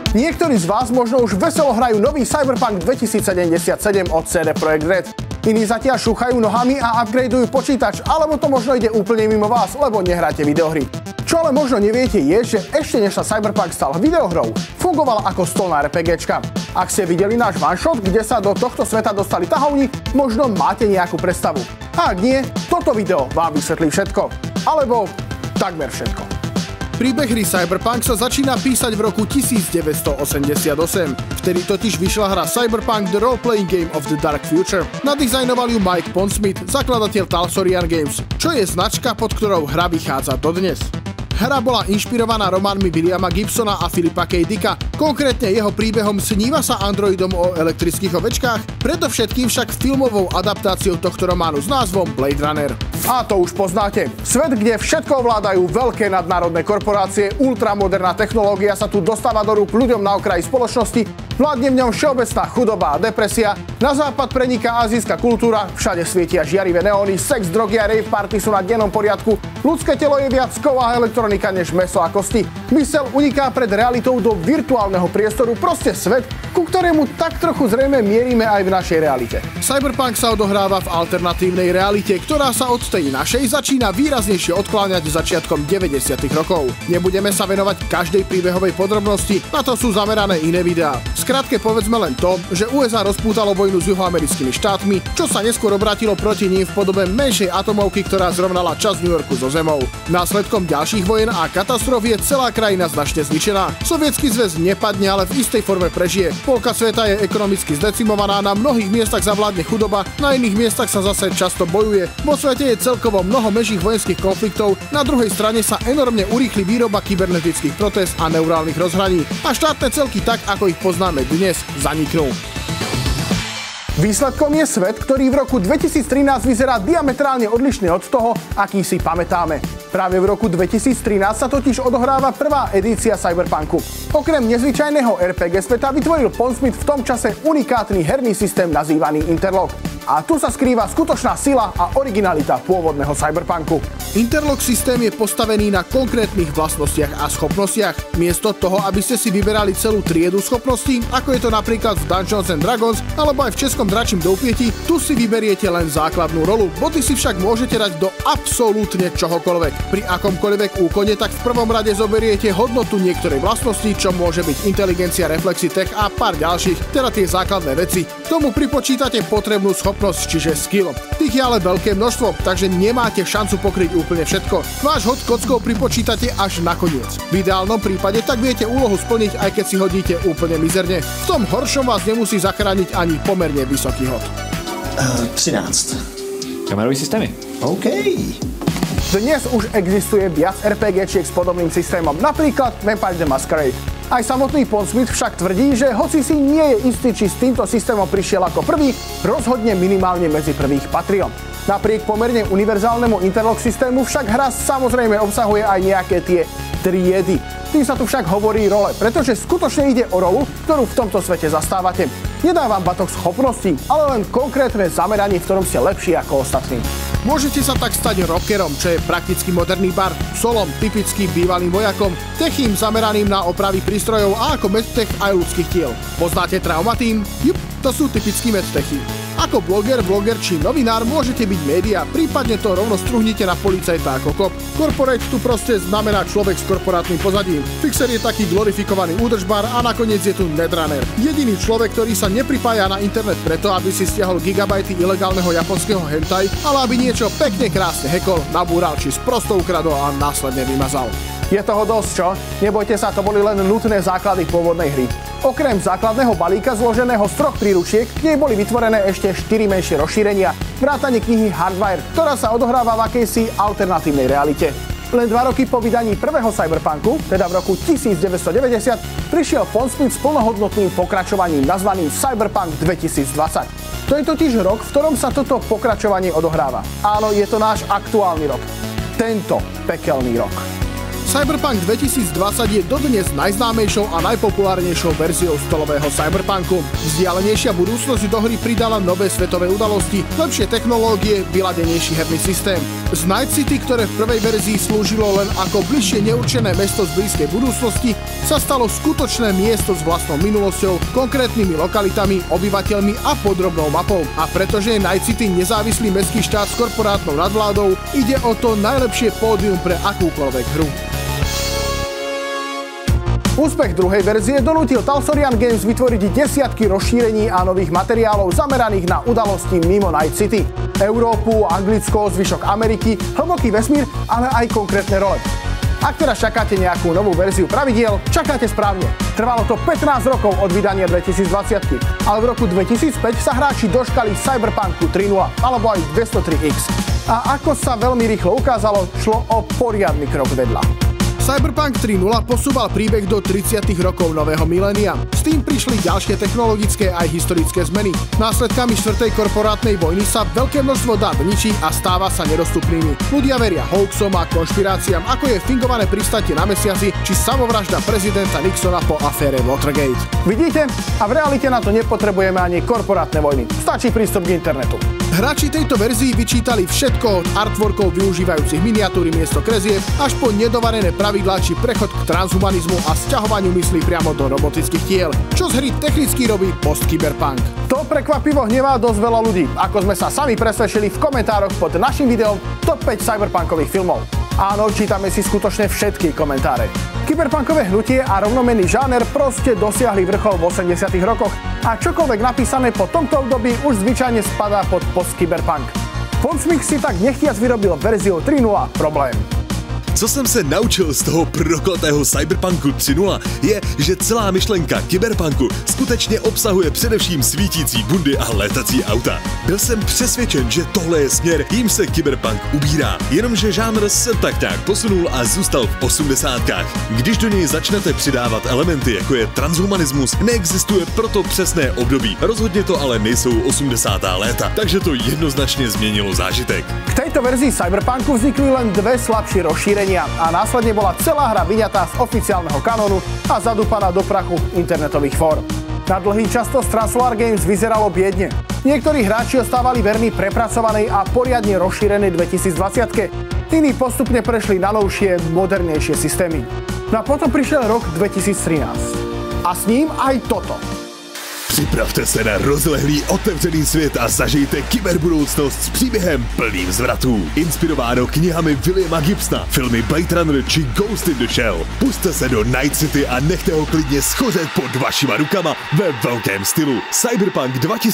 Niektorí z vás možno už veselo hrajú nový Cyberpunk 2077 od CD Projekt Red. Iní zatiaľ šúchajú nohami a upgradeujú počítač, alebo to možno ide úplne mimo vás, lebo nehráte videohry. Čo ale možno neviete je, že ešte než sa Cyberpunk stal videohrou, fungovala ako stolná RPGčka. Ak ste videli náš one-shot, kde sa do tohto sveta dostali tahovni, možno máte nejakú predstavu. A ak nie, toto video vám vysvetlí všetko. Alebo takmer všetko. Príbeh hry Cyberpunk sa začína písať v roku 1988. Vtedy totiž vyšla hra Cyberpunk The Role-Playing Game of the Dark Future. Nadizajnoval ju Mike Pondsmith, zakladateľ Talsorian Games, čo je značka, pod ktorou hra vychádza dodnes. Hra bola inšpirovaná románmi Williama Gibsona a Philipa K. Dicka, konkrétne jeho príbehom Sníva sa androidom o elektrických ovečkách, predovšetkým však filmovou adaptáciou tohto románu s názvom Blade Runner. A to už poznáte. Svet, kde všetko ovládajú veľké nadnárodné korporácie, ultramoderná technológia sa tu dostáva do rúk ľuďom na okraji spoločnosti, vládne v ňom všeobecná chudoba a depresia, na západ preniká azijská kultúra, všade svietia žiarivé neóny, sex, drogy a rave party sú na dennom poriadku, ľudské telo je viac kov a elektronika než mäso a kosti. Mysel uniká pred realitou do virtuálneho priestoru, proste svet, ku ktorému tak trochu zrejme mierime aj v našej realite. Cyberpunk sa odohráva v alternatívnej realite, ktorá sa od tej našej začína výraznejšie odkláňať začiatkom 90. rokov. Nebudeme sa venovať každej príbehovej podrobnosti, na to sú zamerané iné videá. Skrátke povedzme len to, že USA rozpútalo vojnu s juhoamerickými štátmi, čo sa neskôr obrátilo proti ním v podobe menšej atomovky, ktorá zrovnala časť New Yorku so zemou. Následkom ďalších vojen a katastrof je celá krajina značne zničená. Sovietsky zväz nepadne, ale v istej forme prežije. Polka sveta je ekonomicky zdecimovaná, na mnohých miestach zavládne chudoba, na iných miestach sa zase často bojuje. Vo svete je celkovo mnoho mäžích vojenských konfliktov, na druhej strane sa enormne urýchli výroba kybernetických protéz a neurálnych rozhraní. A štátne celky tak, ako ich poznáme dnes, zaniknú. Výsledkom je svet, ktorý v roku 2013 vyzerá diametrálne odlišne od toho, aký si pamätáme. Práve v roku 2013 sa totiž odohráva prvá edícia Cyberpunku. Okrem nezvyčajného RPG sveta vytvoril Pondsmith v tom čase unikátny herný systém nazývaný Interlock. A tu sa skrýva skutočná sila a originalita pôvodného Cyberpunku. Interlock systém je postavený na konkrétnych vlastnostiach a schopnostiach. Miesto toho, aby ste si vyberali celú triedu schopností, ako je to napríklad v Dungeons & Dragons alebo aj v českom Dračím doupieti, tu si vyberiete len základnú rolu. Boty si však môžete dať do absolútne čohokoľvek. Pri akomkoľvek úkone tak v prvom rade zoberiete hodnotu niektorej vlastnosti, čo môže byť inteligencia, reflexy, tech a pár ďalších, teda tie základné veci. K tomu pripočítate potrebnú schopnosť, čiže skill. Tých je ale veľké množstvo, takže nemáte šancu pokryť úplne všetko. Váš hod kockov pripočítate až nakoniec. V ideálnom prípade tak viete úlohu splniť, aj keď si hodíte úplne mizerne. V tom horšom vás nemusí zachrániť ani pomerne vysoký hod. 13. Kamerový systémy. OK. Dnes už existuje viac RPGčiek s podobným systémom, napríklad Vampire the Masquerade. Aj samotný Pondsmith však tvrdí, že hoci si nie je istý, či s týmto systémom prišiel ako prvý, rozhodne minimálne medzi prvých patril. Napriek pomerne univerzálnemu Interlock systému však hra samozrejme obsahuje aj nejaké tie triedy. Tým sa tu však hovorí role, pretože skutočne ide o rolu, ktorú v tomto svete zastávate. Nedávam batok schopností, ale len konkrétne zameranie, v ktorom ste lepší ako ostatní. Môžete sa tak stať rockerom, čo je prakticky moderný bard, solom, typickým bývalým vojakom, techím zameraným na opravy prístrojov a ako medtech aj ľudských tiel. Poznáte Trauma Team? Jup, to sú typickí medtechy. Ako bloger či novinár môžete byť média, prípadne to rovno struhnite na policajta ako kop. Corporate tu proste znamená človek s korporátnym pozadím. Fixer je taký glorifikovaný údržbar a nakoniec je tu Netrunner. Jediný človek, ktorý sa nepripája na internet preto, aby si stiahol gigabajty ilegálneho japonského hentai, ale aby niečo pekne krásne hackol, nabúral či sprosto ukradol a následne vymazal. Je toho dosť, čo? Nebojte sa, to boli len nutné základy pôvodnej hry. Okrem základného balíka zloženého z 3 príručiek, k nej boli vytvorené ešte 4 menšie rozšírenia, vrátane knihy Hardwire, ktorá sa odohráva v akejsi alternatívnej realite. Len 2 roky po vydaní prvého Cyberpunku, teda v roku 1990, prišiel Pondsmith s plnohodnotným pokračovaním nazvaným Cyberpunk 2020. To je totiž rok, v ktorom sa toto pokračovanie odohráva. Áno, je to náš aktuálny rok. Tento pekelný rok. Cyberpunk 2020 je dodnes najznámejšou a najpopulárnejšou verziou stolového cyberpunku. Vzdialenejšia budúcnosť do hry pridala nové svetové udalosti, lepšie technológie, vyladenejší herný systém. Z Night City, ktoré v prvej verzii slúžilo len ako bližšie neurčené mesto z blízkej budúcnosti, sa stalo skutočné miesto s vlastnou minulosťou, konkrétnymi lokalitami, obyvateľmi a podrobnou mapou. A pretože je Night City nezávislý mestský štát s korporátnou nadvládou, ide o to najlepšie pódium pre akúkoľvek hru. Úspech druhej verzie donútil Talsorian Games vytvoriť desiatky rozšírení a nových materiálov zameraných na udalosti mimo Night City. Európu, Anglicko, zvyšok Ameriky, hlboký vesmír, ale aj konkrétne role. Ak teraz čakáte nejakú novú verziu pravidiel, čakáte správne. Trvalo to 15 rokov od vydania 2020, ale v roku 2005 sa hráči dočkali Cyberpunku 3.0 alebo aj 203X. A ako sa veľmi rýchlo ukázalo, šlo o poriadny krok vedľa. Cyberpunk 3.0 posúval príbeh do 30. rokov nového milénia. S tým prišli ďalšie technologické aj historické zmeny. Následkami 4. korporátnej vojny sa veľké množstvo dát ničí a stáva sa nedostupnými. Ľudia veria hoaxom a konšpiráciám, ako je fingované pristátie na mesiaci či samovražda prezidenta Nixona po afére Watergate. Vidíte? A v realite na to nepotrebujeme ani korporátne vojny. Stačí prístup k internetu. Hráči tejto verzii vyčítali všetko od artworkov využívajúcich miniatúry miesto krezieb až po nedovarené pravidlá či prechod k transhumanizmu a sťahovaniu myslí priamo do robotických tiel, čo z hry technicky robí post-cyberpunk. To prekvapivo hnevá dosť veľa ľudí, ako sme sa sami presvedčili v komentároch pod našim videom Top 5 cyberpunkových filmov. Áno, čítame si skutočne všetky komentáre. Kyberpunkové hnutie a rovnomenný žáner proste dosiahli vrchol v 80. rokoch a čokoľvek napísané po tomto období už zvyčajne spadá pod post-cyberpunk. Fontsmith si tak nechtiac vyrobil verziu 3.0 problém. Co jsem se naučil z toho prokletého Cyberpunku 3.0 je, že celá myšlenka kyberpunku skutečně obsahuje především svítící bundy a létací auta. Byl jsem přesvědčen, že tohle je směr, jím se kyberpunk ubírá, jenomže žánr se tak nějak posunul a zůstal v 80kách. Když do něj začnete přidávat elementy, jako je transhumanismus, neexistuje proto přesné období. Rozhodně to ale nejsou 80. léta, takže to jednoznačně změnilo zážitek. K tejto verzii Cyberpunku vznikli len dve slabšie rozšírenia a následne bola celá hra vyňatá z oficiálneho kanónu a zadúpaná do prachu internetových fór. Na dlhý čas to z Solar Games vyzeralo biedne. Niektorí hráči ostávali verní prepracovanej a poriadne rozšírenej 2020-ke, iní postupne prešli na novšie, modernejšie systémy. No a potom prišiel rok 2013. A s ním aj toto. Připravte se na rozlehlý otevřený svět a zažijte kyberbudoucnost s příběhem plným zvratů. Inspirováno knihami Williama Gibsona, filmy Blade Runner či Ghost in the Shell. Pusťte se do Night City a nechte ho klidně schořet pod vašima rukama ve velkém stylu. Cyberpunk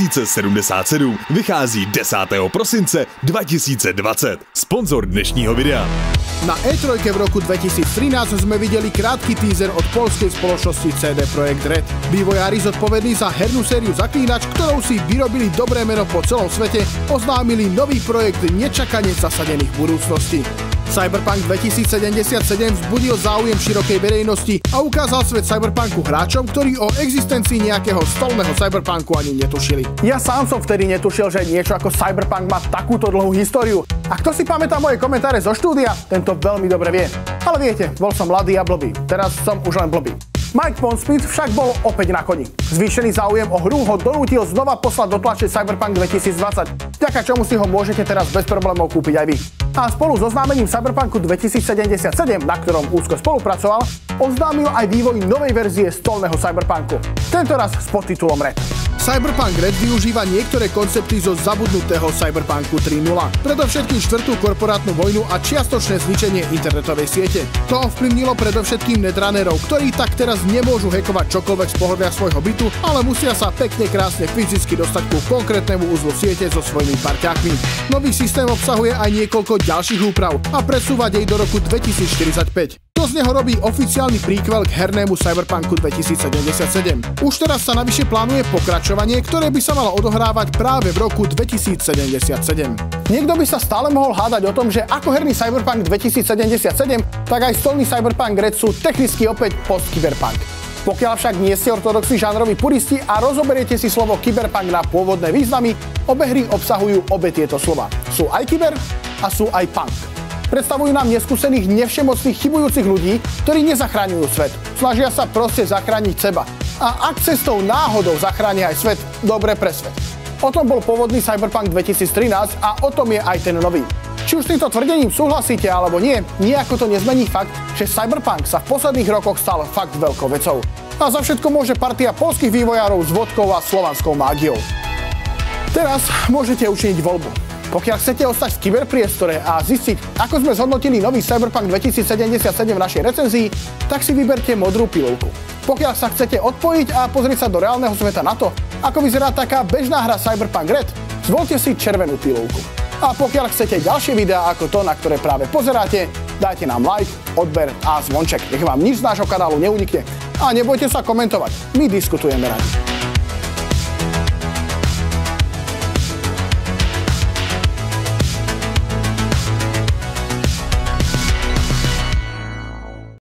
2077 vychází 10. prosince 2020. Sponzor dnešního videa. Na E3 v roku 2013 sme videli krátky teaser od poľskej spoločnosti CD Projekt Red. Vývojári zodpovední za hernú sériu Zaklínač, ktorou si vyrobili dobré meno po celom svete, oznámili nový projekt nečakane zasadených budúcností. Cyberpunk 2077 vzbudil záujem širokej verejnosti a ukázal svet cyberpunku hráčom, ktorí o existencii nejakého stolného cyberpunku ani netušili. Ja sám som vtedy netušil, že niečo ako cyberpunk má takúto dlhú históriu. A kto si pamätá moje komentáre zo štúdia, ten to veľmi dobre vie. Ale viete, bol som mladý a blbý. Teraz som už len blbý. Mike Pondsmith však bol opäť na koni. Zvýšený záujem o hru ho donútil znova poslať do tlače Cyberpunk 2020, vďaka čomu si ho môžete teraz bez problémov kúpiť aj vy. A spolu s oznámením Cyberpunku 2077, na ktorom úzko spolupracoval, oznámil aj vývoj novej verzie stolného Cyberpunku. Tentoraz s podtitulom Red. Cyberpunk Red využíva niektoré koncepty zo zabudnutého Cyberpunku 3.0. Predovšetkým štvrtú korporátnu vojnu a čiastočné zničenie internetovej siete. To ovplyvnilo predovšetkým netrunnerov, ktorí tak teraz nemôžu hackovať čokoľvek z pohodlia svojho bytu, ale musia sa pekne krásne fyzicky dostať ku konkrétnemu uzlu siete so svojimi parťákmi. Nový systém obsahuje aj niekoľko ďalších úprav a presúva jej do roku 2045. To z neho robí oficiálny príkvel k hernému Cyberpunku 2077. Už teraz sa navyše plánuje pokračovanie, ktoré by sa malo odohrávať práve v roku 2077. Niekto by sa stále mohol hádať o tom, že ako herný Cyberpunk 2077, tak aj stolný Cyberpunk Red sú technicky opäť post-cyberpunk. Pokiaľ však nie ste ortodoxní žánroví puristi a rozoberiete si slovo kyberpunk na pôvodné významy, obe hry obsahujú obe tieto slova. Sú aj kyber a sú aj punk. Predstavujú nám neskúsených, nevšemocných, chybujúcich ľudí, ktorí nezachraňujú svet. Snažia sa proste zachrániť seba. A ak cestou náhodou zachránia aj svet, dobre pre svet. O tom bol pôvodný Cyberpunk 2013 a o tom je aj ten nový. Či už s týmto tvrdením súhlasíte alebo nie, nejako to nezmení fakt, že Cyberpunk sa v posledných rokoch stal fakt veľkou vecou. A za všetko môže partia poľských vývojárov s vodkou a slovanskou mágiou. Teraz môžete učiniť voľbu. Pokiaľ chcete ostať v kyberpriestore a zistiť, ako sme zhodnotili nový Cyberpunk 2077 v našej recenzii, tak si vyberte modrú pilulku. Pokiaľ sa chcete odpojiť a pozrieť sa do reálneho sveta na to, ako vyzerá taká bežná hra Cyberpunk Red, zvolte si červenú pilulku. A pokiaľ chcete ďalšie videá ako to, na ktoré práve pozeráte, dajte nám like, odber a zvonček. Nech vám nič z nášho kanálu neunikne. A nebojte sa komentovať, my diskutujeme radi.